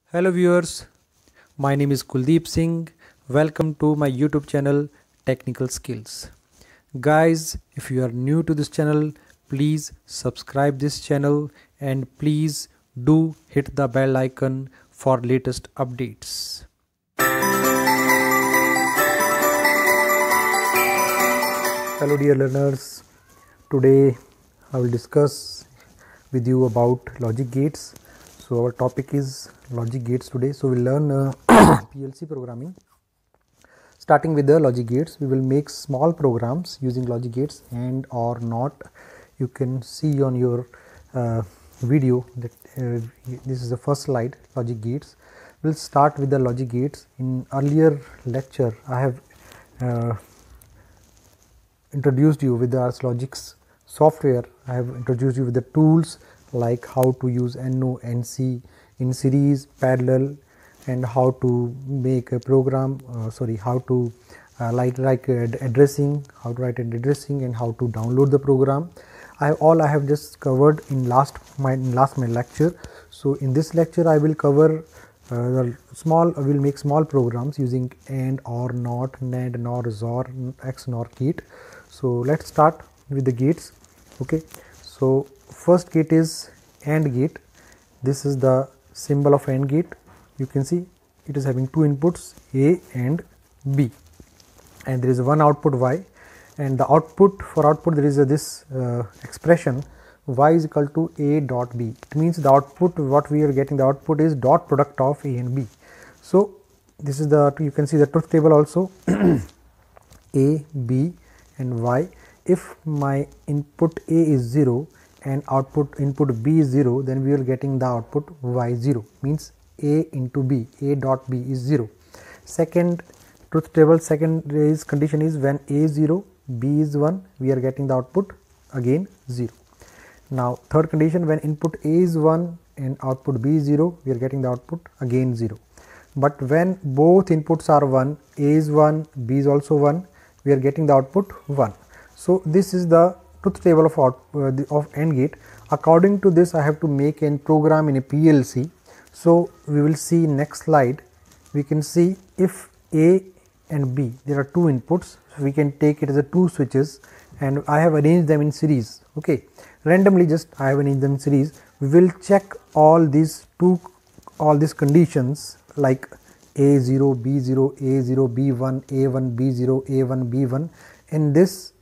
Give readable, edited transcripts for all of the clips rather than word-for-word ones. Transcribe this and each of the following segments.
Hello viewers, my name is Kuldeep Singh. Welcome to my YouTube channel Technical Skills. Guys, if you are new to this channel, please subscribe this channel and please do hit the bell icon for latest updates. Hello dear learners, today I will discuss with you about logic gates. So our topic is logic gates today. So we'll learn PLC programming. Starting with the logic gates, we will make small programs using logic gates and or not. You can see on your video that this is the first slide, logic gates. We'll start with the logic gates. In earlier lecture I have introduced you with the Ars Logix software. I have introduced you with the tools like how to use NO, NC in series, parallel, and how to make a program, how to write addressing, how to write an addressing and how to download the program. I have just covered in my lecture. So in this lecture I will cover will make small programs using AND, OR, NOT, NAND, NOR, XOR, XNOR gate. So let's start with the gates. Okay, so first gate is AND gate. This is the symbol of AND gate. You can see it is having two inputs A and B, and there is one output Y, and the output there is this expression Y is equal to A dot B. It means the output, what we are getting, the output is dot product of A and B. So this is you can see the truth table also A, B and Y. If my input A is 0 and input B is 0, then we are getting the output Y0, means A into B, A dot B is 0. Second truth table, second condition is when A is 0, B is 1, we are getting the output again 0. Now third condition, when input A is 1 and output B is 0, we are getting the output again 0. But when both inputs are 1, A is 1, B is also 1, we are getting the output 1. So this is the truth table of AND gate. According to this, I have to make a program in a PLC. So we will see next slide. We can see if A and B, there are two inputs, so we can take it as a two switches, and I have arranged them in series. Okay, randomly just I have arranged them in series. We will check all these conditions like A0, B0, A0, B1, A1, B0, A1, B1 in this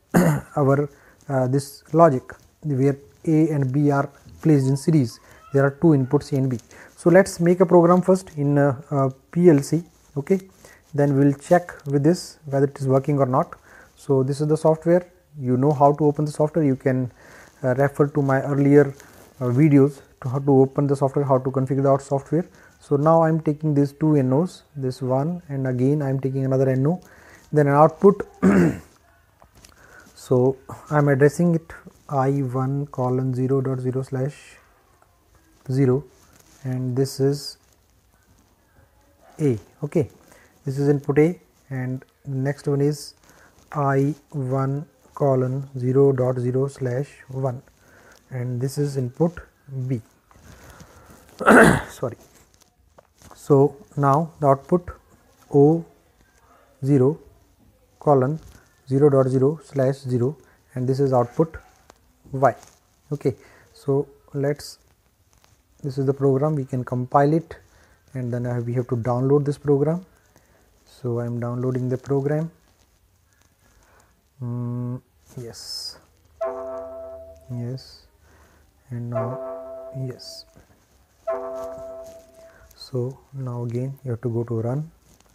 this logic where A and B are placed in series. There are two inputs A and B. So let's make a program first in PLC. Okay, then we'll check with this whether it is working or not. So this is the software. You know how to open the software. You can refer to my earlier videos to how to open the software, how to configure the software. So now I am taking these two NOs, this one, and again I am taking another NO, then an output. So I am addressing it I1 colon 0.0 slash 0, and this is A. Okay, this is input A, and next one is I1 colon 0.0 slash 1, and this is input B. Sorry. So now the output O0 colon 0.0 slash 0, and this is output Y. Okay, so this is the program. We can compile it, and then we have to download this program. So I am downloading the program. Yes, and now yes. So now again you have to go to run.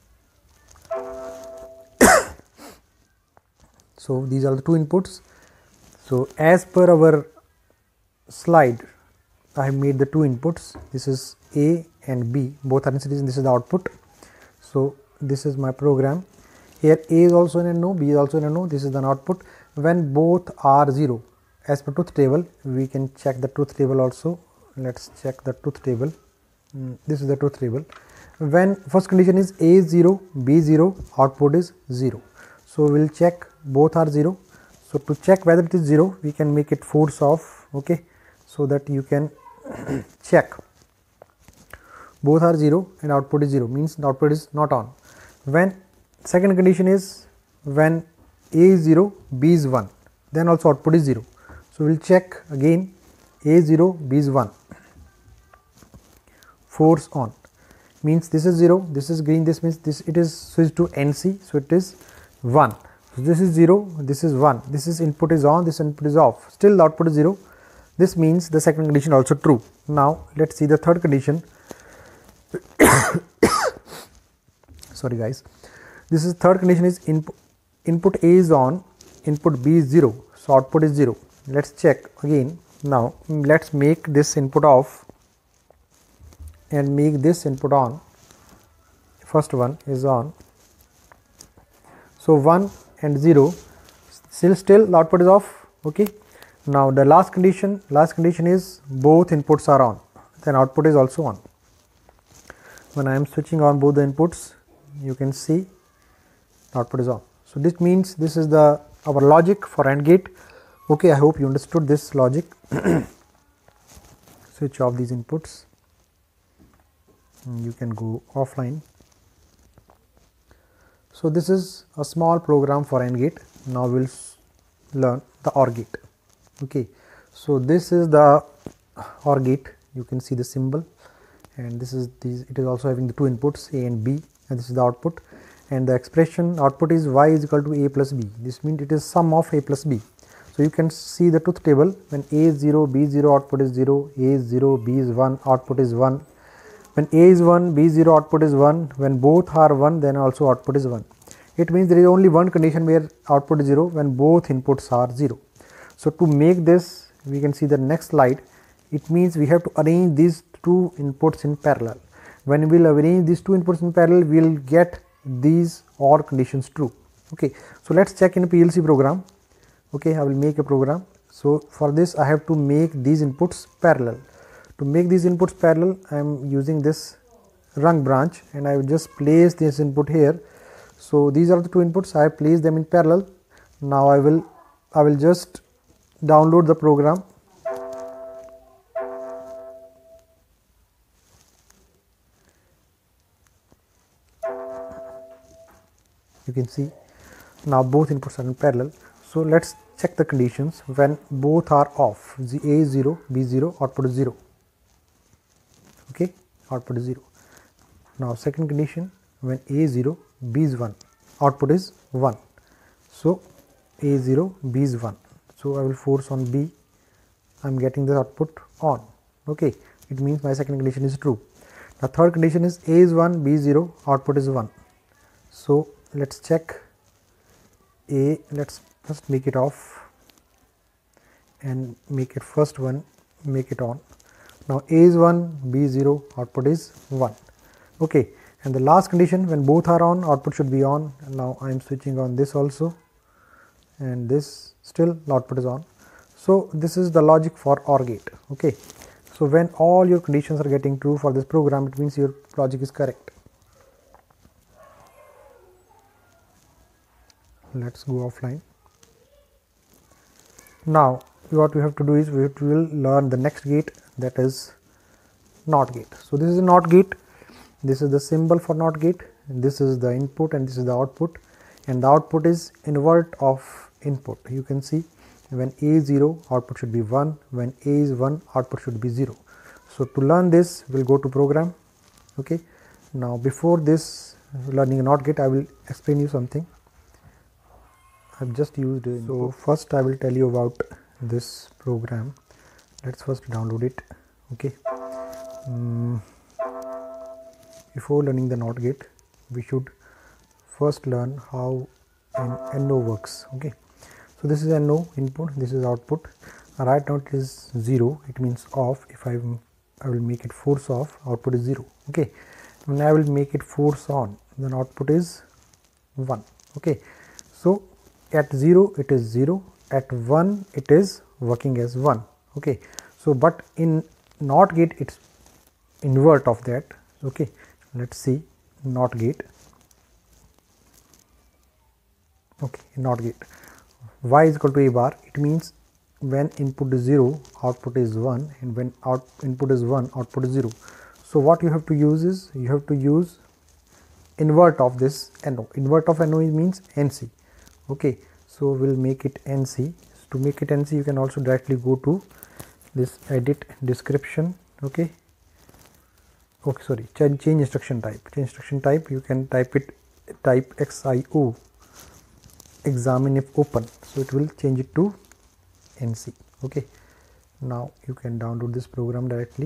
So these are the two inputs. So as per our slide, I have made the two inputs. This is A and B, both are in series, and this is the output. So this is my program. Here A is also in NO, B is also in NO. This is an output. When both are 0, as per truth table, we can check the truth table also. Let's check the truth table. This is the truth table. When first condition is A is 0, B is 0, output is 0. So we will check both are 0. So to check whether it is 0, we can make it force off. Okay, so that you can check both are 0 and output is 0, means the output is not on. When second condition is when A is 0, B is 1, then also output is 0. So, we will check again A is 0, B is 1, force on, means this is 0, this is green, this means this it is switched to NC, so it is 1. So, this is 0, this is 1, this is input is on, this input is off, still the output is 0. This means the second condition also true. Now, let us see the third condition. Sorry guys, this is third condition is input A is on, input B is 0, so output is 0. Let us check again. Now, let us make this input off and make this input on. First one is on, so 1 and 0, still the output is off. Okay. Now, the last condition is both inputs are on, then output is also on. When I am switching on both the inputs, you can see the output is on. So, this means this is our logic for AND gate. Okay, I hope you understood this logic. Switch off these inputs, you can go offline. So, this is a small program for AND gate. Now, we will learn the OR gate. Okay. So, this is the OR gate, you can see the symbol, and this is it is also having the two inputs A and B, and this is the output, and the expression output is y is equal to A plus B. This means it is sum of A plus B. So, you can see the truth table, when A is 0, B is 0, output is 0, A is 0, B is 1, output is 1. When A is 1, B is 0, output is 1, when both are 1, then also output is 1. It means there is only one condition where output is 0, when both inputs are 0. So, to make this, we can see the next slide. It means we have to arrange these two inputs in parallel. When we will arrange these two inputs in parallel, we will get these OR conditions true. Okay. So, let us check in a PLC program. Okay, I will make a program. So, for this I have to make these inputs parallel. To make these inputs parallel, I am using this rung branch, and I will just place this input here. So, these are the two inputs, I have placed them in parallel. Now, I will just download the program. You can see now both inputs are in parallel. So, let us check the conditions when both are off. A is 0, B is 0, output is 0. Okay, output is 0. Now, second condition, when A is 0, B is 1, output is 1. So, A is 0, B is 1. So, I will force on B, I am getting the output on. Okay, it means my second condition is true. The third condition is A is 1, B is 0, output is 1. So, let us check A, let us first make it off and make it first one, make it on. Now, A is 1, B is 0, output is 1. Okay. And the last condition, when both are on, output should be on. Now, I am switching on this also, and this still the output is on. So, this is the logic for OR gate. Okay. So, when all your conditions are getting true for this program, it means your logic is correct. Let us go offline. Now, what we have to do is we will learn the next gate, that is NOT gate. So, this is a NOT gate. This is the symbol for NOT gate, and this is the input and this is the output, and the output is invert of input. You can see when A is 0, output should be 1, when A is 1, output should be 0. So, to learn this, we will go to program. Okay. Now, before this learning a NOT gate, I will explain you something. I have just used it. So, first I will tell you about this program. Let us first download it. Okay. Before learning the NOT gate, we should first learn how an NO works. Okay. So, this is NO input, this is output. Right now it is 0, it means off. If I will make it force off, output is 0. Okay. When I will make it force on, then output is 1. Okay. So, at 0 it is 0, at 1 it is working as 1. Okay. So, but in NOT gate it is invert of that. Okay. Let us see NOT gate. Okay, NOT gate. Y is equal to A bar. It means when input is 0, output is 1, and when input is 1, output is 0. So what you have to use is, you have to use invert of this NO. Invert of NO means NC. Okay, so we'll make it NC. To make it NC, you can also directly go to this edit description. Okay, sorry, change instruction type. Change instruction type, you can type XIO, examine if open, so it will change it to NC. Okay, now you can download this program directly.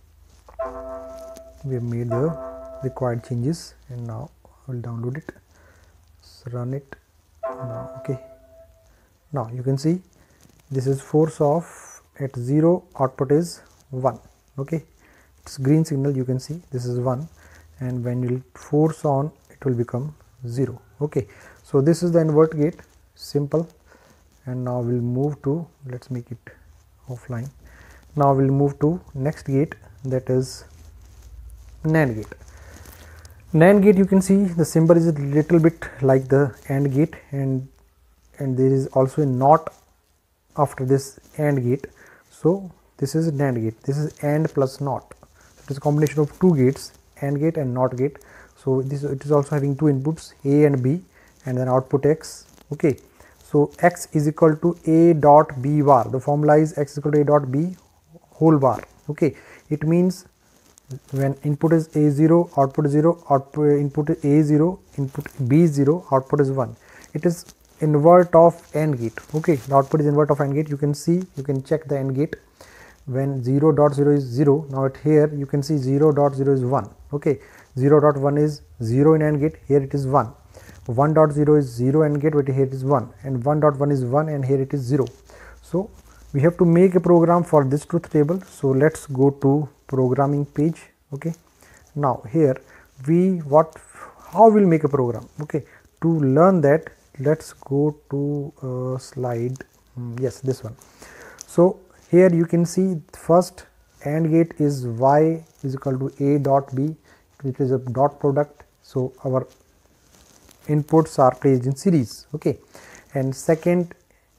We have made the required changes, and now I will download it, run it now. Okay, now you can see this is force off at 0, output is 1. Okay, it's green signal, you can see this is 1, and when you force on, it will become 0. Okay, so this is the invert gate, simple. And now we'll move to, let's make it offline. Now we'll move to next gate, that is NAND gate. NAND gate, you can see the symbol is a little bit like the AND gate, and there is also a NOT after this AND gate. So this is NAND gate, this is AND plus NOT. It is a combination of two gates, AND gate and NOT gate. So it is also having two inputs, A and B, and then output X. Okay, so X is equal to A dot B bar. The formula is X is equal to A dot B whole bar. Okay, it means when input is A0, output is 0, output input is A0, input B0, output is 1. It is invert of AND gate. Okay, the output is invert of AND gate. You can see, you can check the AND gate. When 0.0 is 0, now at here you can see 0.0 is 1. Okay, 0.1 is 0 in AND gate, here it is 1. 1.0 is 0 AND gate, but here it is 1, and 1.1 is 1, and here it is 0. So we have to make a program for this truth table. So let's go to programming page. Okay, now here how we'll make a program. Okay, to learn that, let's go to slide, yes, this one. So here you can see first AND gate is Y is equal to A dot B, which is a dot product. So our inputs are placed in series. Okay, and second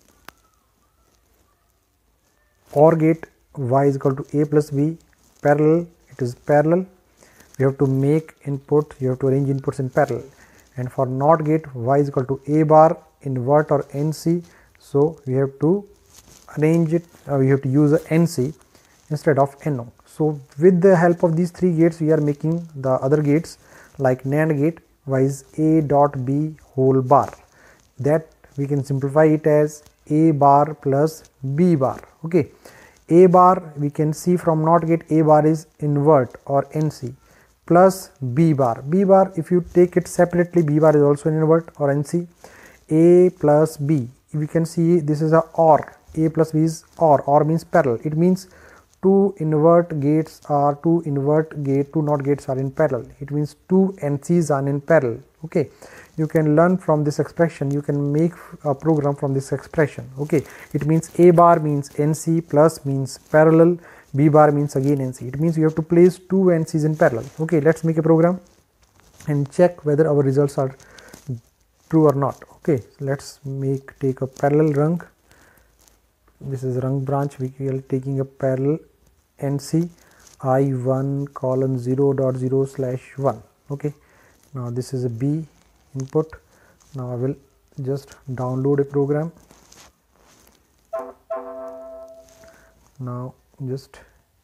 OR gate, Y is equal to A plus B, parallel, it is parallel. You have to make input, you have to arrange inputs in parallel. And for NOT gate, Y is equal to A bar, invert or NC. So we have to arrange it, we have to use a NC instead of NO. So with the help of these three gates, we are making the other gates like NAND gate. Y is A dot B whole bar, that we can simplify it as A bar plus B bar. Okay, A bar, we can see from NOT gate, A bar is invert or NC, plus B bar. B bar, if you take it separately, B bar is also an invert or NC. A plus B, we can see this is a OR. A plus B is OR means parallel. It means two NOT gates are in parallel. It means two NCs are in parallel. Okay, you can learn from this expression, you can make a program from this expression. Okay, it means A bar means NC, plus means parallel, B bar means again NC. It means you have to place two NCs in parallel. Okay, let's make a program and check whether our results are true or not. Okay, so let's take a parallel rung. This is rung branch. We are taking a parallel NC I1 colon 0.0/1. Okay, now this is a B input. Now I will just download a program. Now just,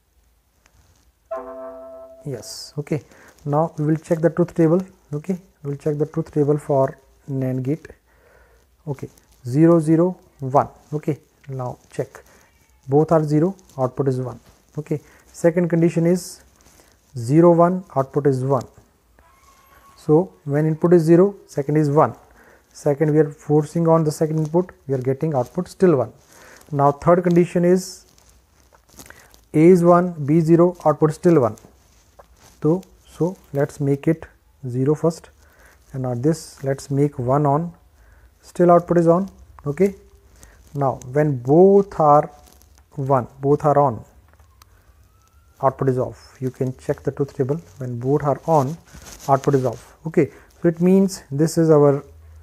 yes. Okay, now we will check the truth table. Okay, we will check the truth table for NAND gate. Okay, 0 0 1. Okay, now check, both are 0, output is 1. Okay, second condition is 0 1, output is 1. So when input is 0, second is 1. Second, we are forcing on the second input, we are getting output still 1. Now third condition is A is 1, B 0, output still 1. So let's make it 0 first, and now this let's make 1 on, still output is on. Okay, now when both are 1, both are on, output is off. You can check the truth table, when both are on, output is off. Okay, so it means this is our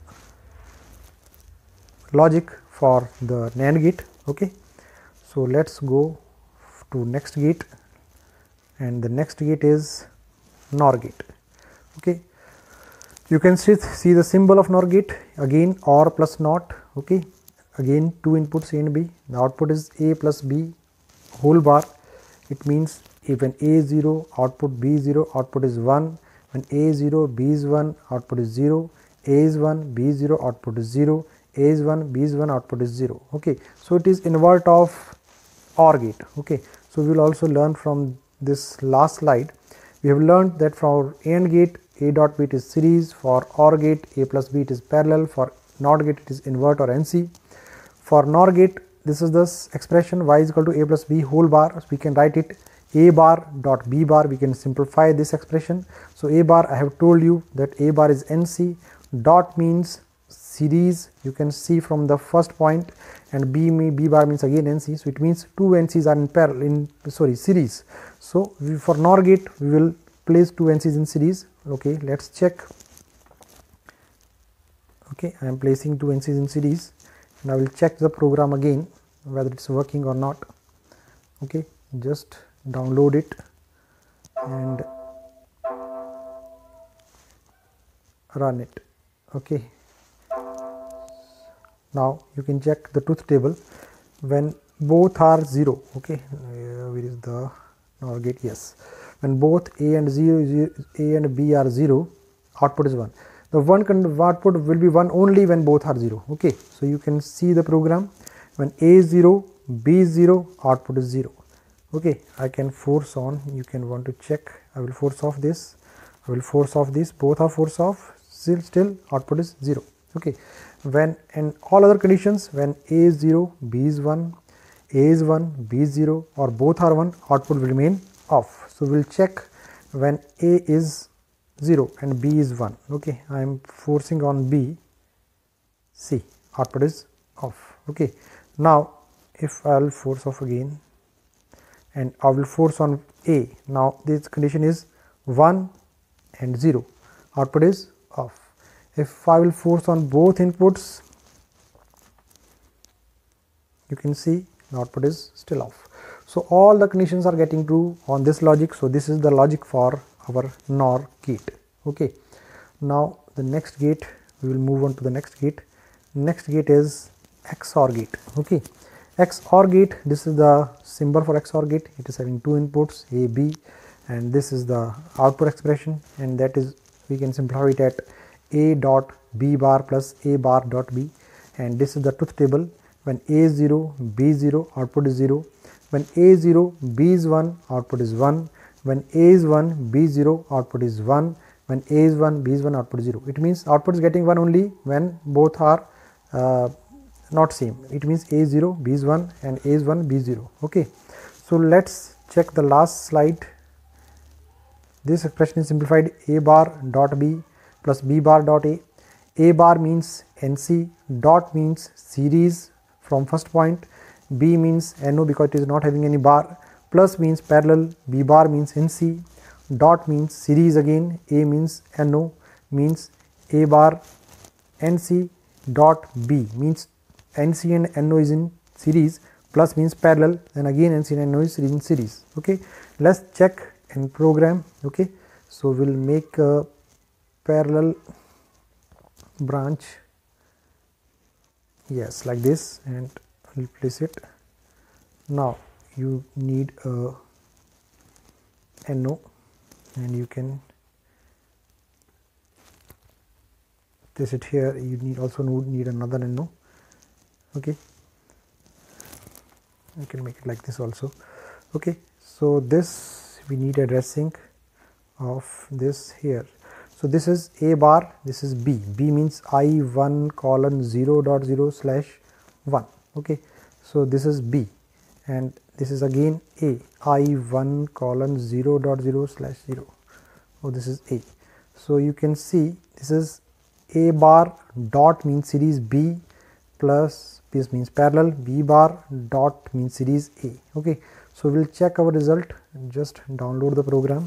logic for the NAND gate. Okay, so let's go to next gate. and the next gate is NOR gate. Okay, you can see the symbol of NOR gate, again OR plus NOT. Okay, again two inputs A and B, the output is A plus B whole bar. It means if when A is 0, output B is 0, output is 1. When A is 0, B is 1, output is 0. A is 1, B is 0, output is 0. A is 1, B is 1, output is 0. Okay, so it is invert of OR gate. Okay, so we will also learn from this last slide. We have learned that for AND gate, A dot B it is series. For OR gate, A plus B it is parallel. For NOT gate, it is invert or NC. For NOR gate, this is this expression y is equal to A plus B whole bar. So we can write it A bar dot B bar. We can simplify this expression. So A bar, I have told you that A bar is NC. Dot means series, you can see from the first point, and B bar means again NC. So it means two NCs are in parallel, series. So for NOR gate, we will place two NCs in series. Okay, let's check. Okay, I am placing two NCs in series, and I will check the program again whether it's working or not. Okay, just download it and run it. Okay, now you can check the truth table when both are 0. Okay, where is the NOR gate? Yes, when both A and B are 0, output is 1. The output will be 1 only when both are 0. Okay, so you can see the program. When A is 0, B is 0, output is 0. Okay, I can force on. You can want to check. I will force off this. I will force off this. Both are force off. Still output is 0. Okay, when and all other conditions, when A is 0, B is 1, A is 1, B is 0, or both are 1, output will remain off. So we'll check when A is 0 and B is 1. Okay, I am forcing on B. See, output is off. Okay, now if I will force off again and I will force on A, now this condition is 1 and 0, output is off. If I will force on both inputs, you can see the output is still off. So all the conditions are getting true on this logic. So this is the logic for our NOR gate. Okay, now the next gate, we will move on to the next gate. Next gate is XOR gate. Okay, XOR gate, this is the symbol for XOR gate. It is having two inputs A, B, and this is the output expression, and that is, we can simplify it at A dot B bar plus A bar dot B, and this is the truth table. When A is 0, B is 0, output is 0. When A is 0, B is 1, output is 1. When A is 1, B is 0, output is 1. When A is 1, B is 1, output is 0. It means output is getting 1 only when both are not same. It means A is 0, B is 1, and A is 1, B is 0. Okay, so let's check the last slide. This expression is simplified A bar dot B plus B bar dot A. A bar means NC, dot means series from first point, B means NO because it is not having any bar, plus means parallel, B bar means NC, dot means series again, A means NO, means A bar NC dot B means NC and NO is in series, plus means parallel, and again NC and NO is in series. Okay, let's check and program. Okay, so we'll make a parallel branch, yes, like this, and we'll place it. Now you need a NO, and you can place it here. You need also need another NO. Okay, you can make it like this also. Okay, so this we need addressing of this here. So this is A bar, this is B. B means I1 colon 0 dot 0 slash 1. Okay, so this is B, and this is again A, I1 colon 0 dot 0 slash 0. Oh, this is A. So you can see this is A bar dot means series B plus this means parallel, B bar dot means series A. Okay, so we'll check our result. Just download the program.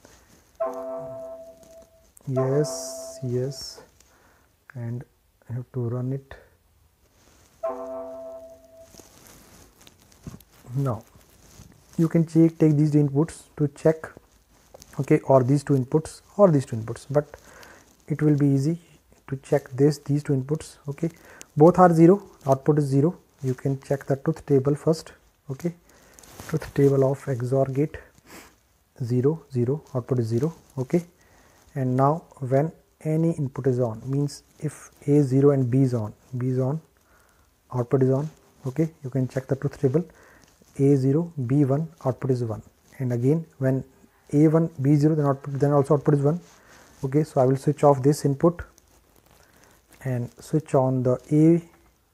Yes, and I have to run it now. you can take these two inputs to check, okay, or these two inputs or these two inputs, but it will be easy to check these two inputs, okay. Both are 0, output is 0. You can check the truth table first, okay. Truth table of XOR gate, 0 0, output is 0, okay. And now when any input is on, means if A is 0 and B is on, output is on, okay. You can check the truth table, A is 0, B 1, output is 1. And again when A 1, B 0, then also output is 1, okay. So I will switch off this input and switch on the A,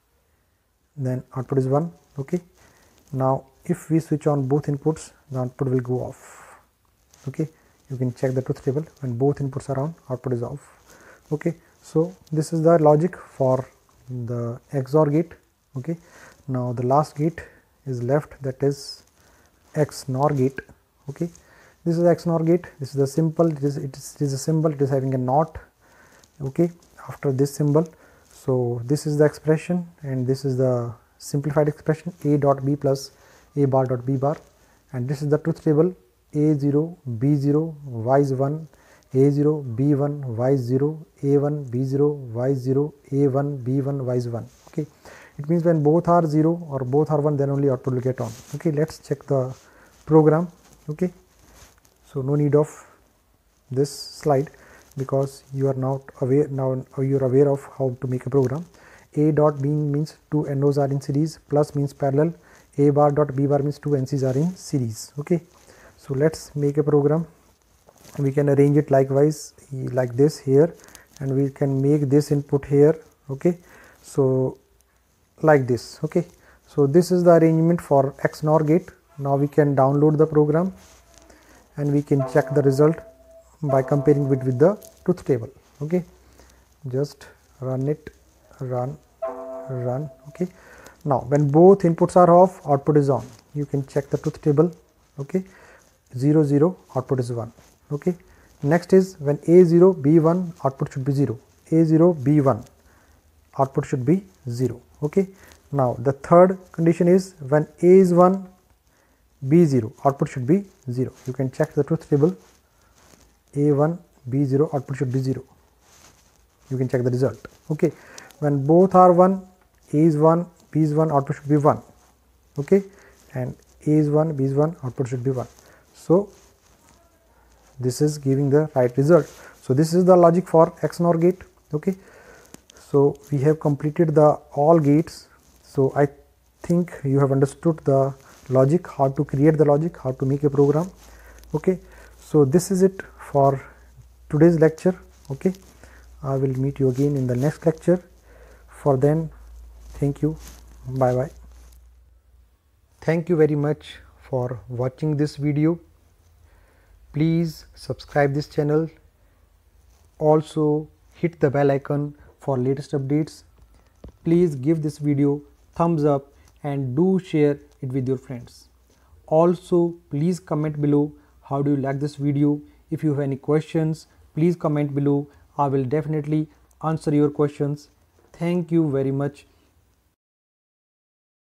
then output is 1, okay. Now if we switch on both inputs, the output will go off, okay. You can check the truth table, when both inputs are on, output is off, okay. So this is the logic for the XOR gate, okay. Now the last gate is left, that is XNOR gate, okay. This is the XNOR gate. This is the simple, it is a symbol, it is having a NOT, okay, after this symbol. So this is the expression and this is the simplified expression, A dot B plus A bar dot B bar, and this is the truth table, A0 B0 Y is 1, A0 B1 Y is 0, A1 B0 Y is 0, A1 B1 Y is 1, okay. It means when both are 0 or both are 1, then only output will get on, okay. Let's check the program, okay. So no need of this slide because you are not aware, now you are aware of how to make a program. A dot B means two NOs are in series, plus means parallel, A bar dot B bar means two NCs are in series, okay. So let's make a program. We can arrange it likewise like this here, and we can make this input here, okay. So like this, okay. So this is the arrangement for XNOR gate. Now we can download the program and we can check the result by comparing it with the truth table, okay. Just run it, run, okay. Now when both inputs are off, output is on. You can check the truth table, okay. 0 0, output is 1, okay. Next is when A0 B1, output should be 0, A0 B1, output should be 0, okay. Now the third condition is when A is 1, B0, output should be 0. You can check the truth table, A1 B0, output should be 0. You can check the result, okay. When both are 1, A is 1, B is 1, output should be 1, okay, and A is 1, B is 1, output should be 1. So this is giving the right result. So this is the logic for XNOR gate, okay. So we have completed the all gates. So I think you have understood the logic, how to create the logic, how to make a program, okay. So this is it for today's lecture, okay. I will meet you again in the next lecture. For then, thank you, bye bye. Thank you very much for watching this video. Please subscribe this channel. Also hit the bell icon for latest updates. Please give this video thumbs up and do share it with your friends. Also please comment below how do you like this video. If you have any questions, please comment below. I will definitely answer your questions. Thank you very much